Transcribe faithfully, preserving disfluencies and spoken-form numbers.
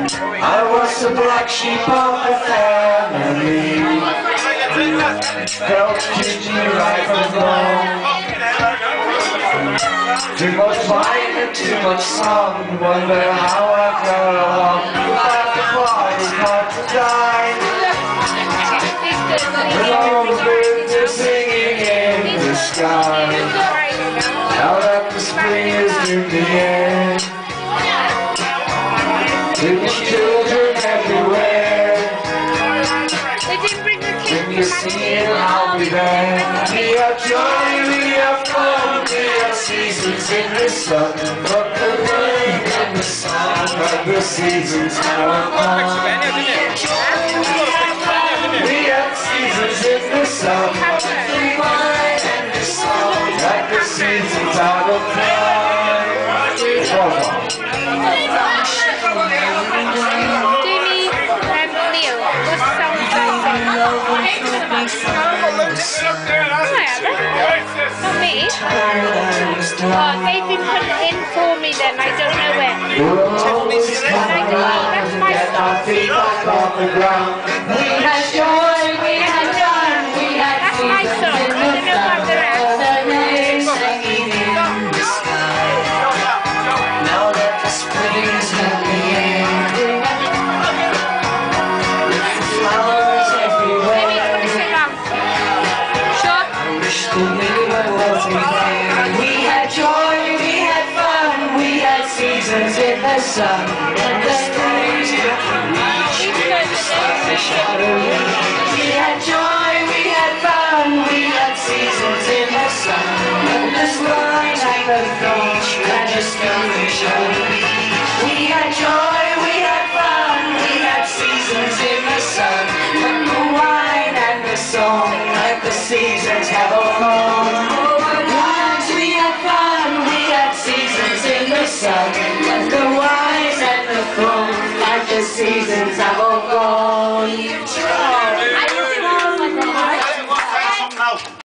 I was the black sheep of the family, felt duty right from wrong. Too much wine and too much song, wonder how I got along. Without the party, hard to die. The long birds are singing in the sky. Now that the spring is in the air, there's children everywhere. When you see it, I'll be there. We have joy, we have fun, we have seasons in the sun. But the rain and the sun, but the seasons are on. We have seasons in the sun, the wine and the sun, like the seasons out of time. Not me. Oh, they've been put in for me then, I don't know where. That's my stuff. We had joy, we had fun, we had That's my song, I don't know about the rest. Now that the spring is in the air, flowers everywhere. Maybe it's going to sit down. Sure? I wish the river wasn't there. We had joy, we had fun, we had seasons in the sun. And the spring the shadow. We had joy, we had fun, we had seasons in the sun. And the sky like the beach, and the sky. We had joy, we had fun, we had seasons in the sun. And the wine and the song, like the seasons have all gone. We had fun, we had seasons in the sun. And the wine and the song, like the seasons have all gone.